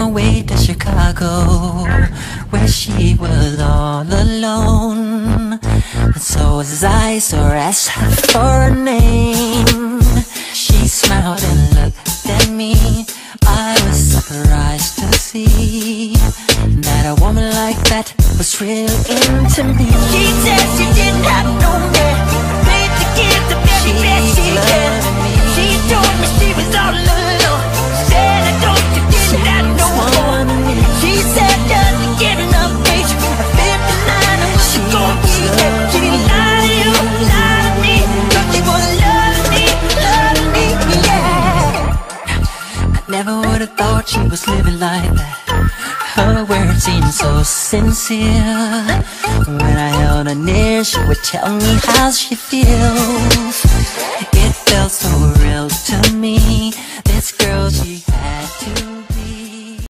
way to Chicago, where she was all alone. And so as I saw her ask her for a name, she smiled and looked at me. I was surprised to see that a woman like that was real into me. She said she didn't have no man, played to give the very best she can. She told me she was all alone. Said I don't you didn't have no one. She said doesn't get enough age. At 59 I was gonna be there. She lied to you, lied to me, but she was loving me, yeah. I never would have thought she was living like that. Her words seemed so sincere. When I held her near, she would tell me how she feels.